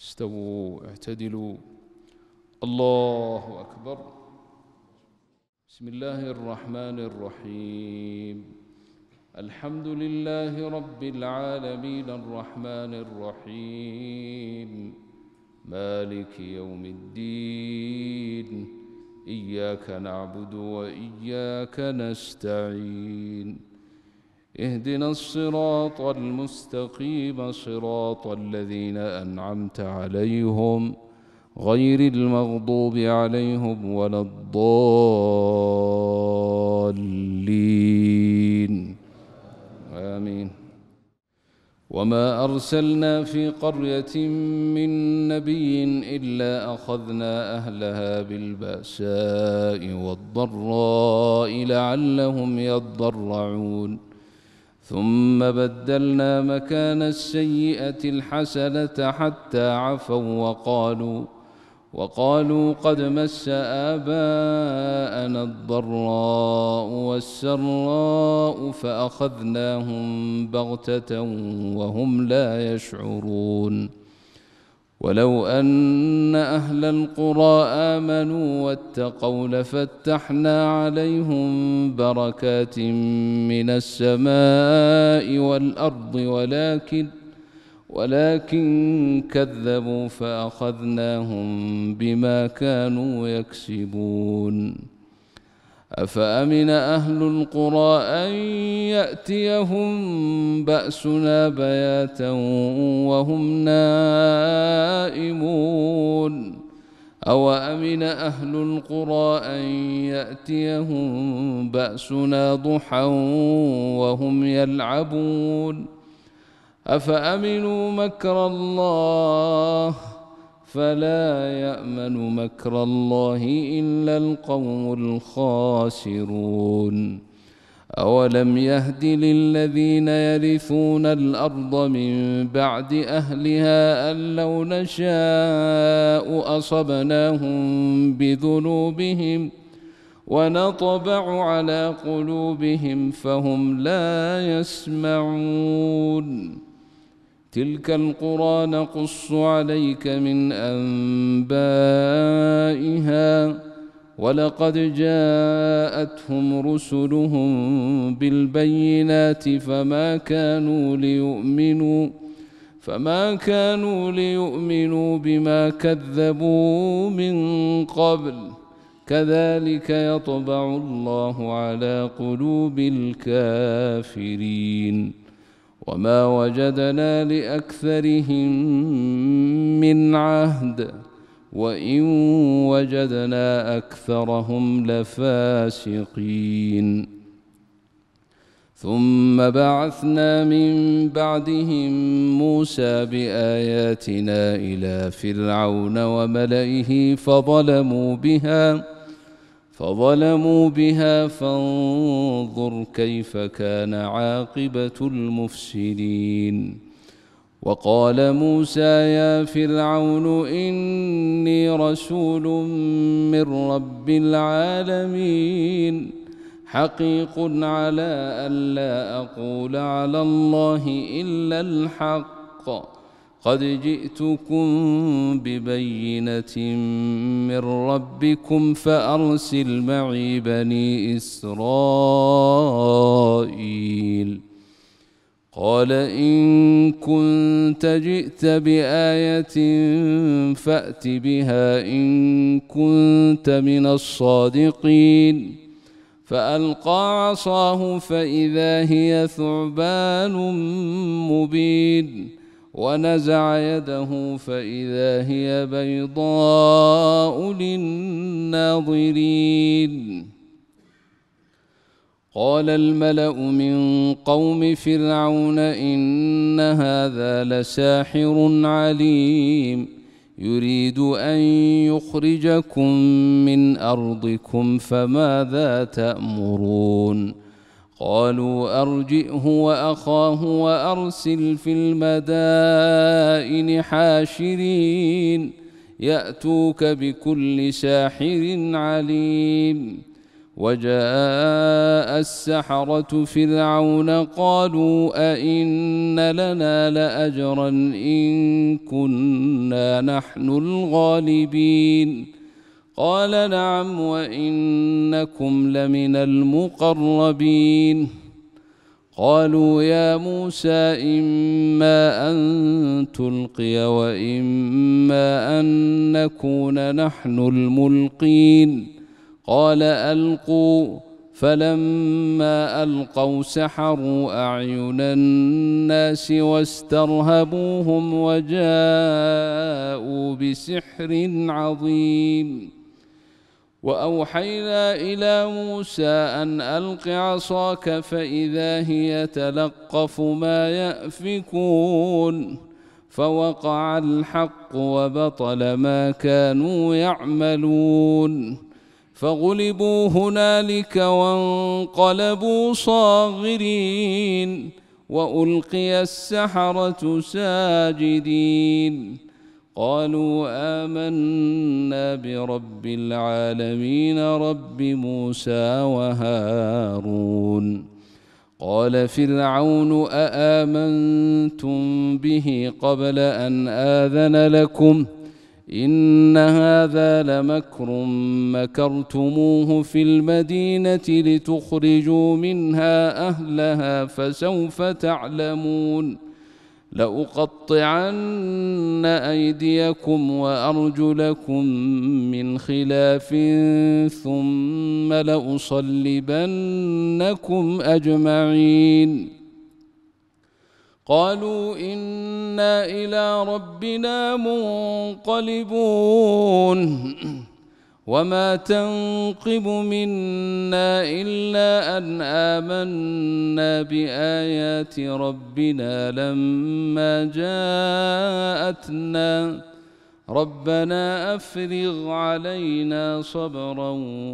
استووا اعتدلوا. الله أكبر. بسم الله الرحمن الرحيم. الحمد لله رب العالمين الرحمن الرحيم مالك يوم الدين. إياك نعبد وإياك نستعين. اهدنا الصراط المستقيم صراط الذين أنعمت عليهم غير المغضوب عليهم ولا الضالين آمين. وما أرسلنا في قرية من نبي إلا أخذنا أهلها بالبأساء والضراء لعلهم يضرعون. ثم بدلنا مكان السيئة الحسنة حتى عفوا وقالوا قد مس آباءنا الضراء والسراء فأخذناهم بغتة وهم لا يشعرون. ولو أن أهل القرى آمنوا واتقوا لفتحنا عليهم بركات من السماء والأرض ولكن كذبوا فأخذناهم بما كانوا يكسبون. أفأمن أهل القرى أن يأتيهم بأسنا بياتا وهم نائمون أو أمن أهل القرى أن يأتيهم بأسنا ضحى وهم يلعبون. أفأمنوا مكر الله فلا يأمن مكر الله إلا القوم الخاسرون. أولم يهد للذين يرثون الأرض من بعد أهلها أن لو نشاء أصبناهم بذنوبهم ونطبع على قلوبهم فهم لا يسمعون. تلك القرى نقص عليك من أنبائها ولقد جاءتهم رسلهم بالبينات فما كانوا ليؤمنوا بما كذبوا من قبل. كذلك يطبع الله على قلوب الكافرين. وما وجدنا لأكثرهم من عهد وإن وجدنا أكثرهم لفاسقين. ثم بعثنا من بعدهم موسى بآياتنا إلى فرعون وملئه فظلموا بها فانظر كيف كان عاقبة المفسدين. وقال موسى يا فرعون إني رسول من رب العالمين حقيق على ألا أقول على الله إلا الحق قد جئتكم ببينة من ربكم فأرسل معي بني إسرائيل. قال إن كنت جئت بآية فأت بها إن كنت من الصادقين. فألقى عصاه فإذا هي ثعبان مبين ونزع يده فإذا هي بيضاء للناظرين. قال الملأ من قوم فرعون إن هذا لساحر عليم يريد أن يخرجكم من أرضكم فماذا تأمرون. قالوا أرجئه وأخاه وأرسل في المدائن حاشرين يأتوك بكل ساحر عليم. وجاء السحرة فرعون قالوا أئن لنا لأجرا إن كنا نحن الغالبين قال نعم وإنكم لمن المقربين قالوا يا موسى إما أن تلقي وإما أن نكون نحن الملقين قال ألقوا فلما ألقوا سحروا أعين الناس واسترهبوهم وجاءوا بسحر عظيم وأوحينا إلى موسى أن ألق عصاك فإذا هي تلقف ما يأفكون فوقع الحق وبطل ما كانوا يعملون فغلبوا هنالك وانقلبوا صاغرين وألقي السحرة ساجدين قالوا آمنا برب العالمين رب موسى وهارون قال فرعون أآمنتم به قبل أن آذن لكم إن هذا لمكر مكرتموه في المدينة لتخرجوا منها أهلها فسوف تعلمون لأقطعن أيديكم وأرجلكم من خلاف ثم لأصلبنكم أجمعين قالوا إنا إلى ربنا منقلبون وما تنقم منا إلا أن آمنا بآيات ربنا لما جاءتنا ربنا أفرغ علينا صبرا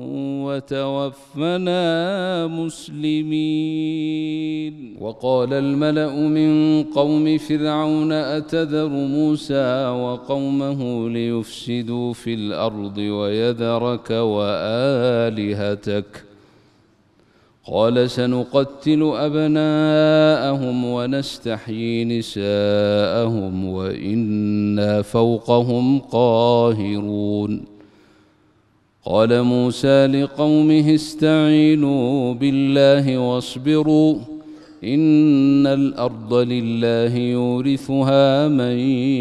وتوفنا مسلمين وقال الملأ من قوم فرعون أتذر موسى وقومه ليفسدوا في الأرض ويذرك وآلهتك قال سنقتل أبناءهم ونستحيي نساءهم وإنا فوقهم قاهرون قال موسى لقومه استعينوا بالله واصبروا إن الأرض لله يورثها من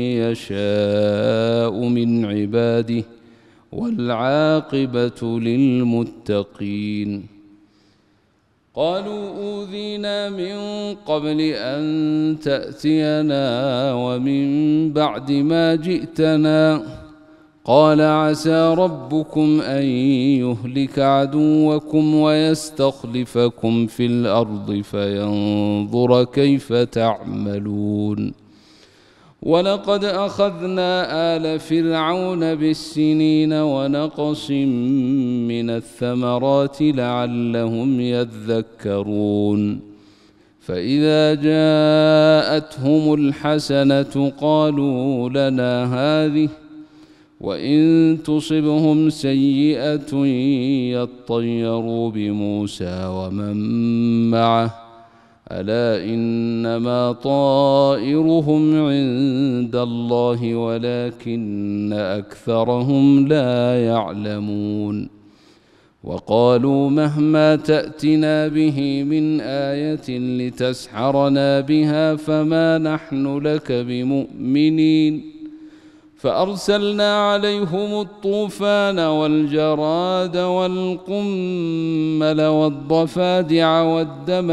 يشاء من عباده والعاقبة للمتقين قالوا أوذينا من قبل أن تأتينا ومن بعد ما جئتنا قال عسى ربكم أن يهلك عدوكم ويستخلفكم في الأرض فينظر كيف تعملون ولقد أخذنا آل فرعون بالسنين ونقص من الثمرات لعلهم يذكرون فإذا جاءتهم الحسنة قالوا لنا هذه وإن تصبهم سيئة يطيروا بموسى ومن معه ألا إنما طائرهم عند الله ولكن أكثرهم لا يعلمون وقالوا مهما تأتنا به من آية لتسحرنا بها فما نحن لك بمؤمنين فأرسلنا عليهم الطوفان والجراد والقمل والضفادع والدم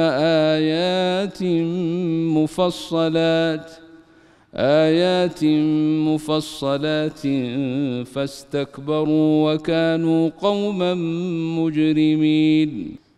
آيات مفصلات فاستكبروا وكانوا قوما مجرمين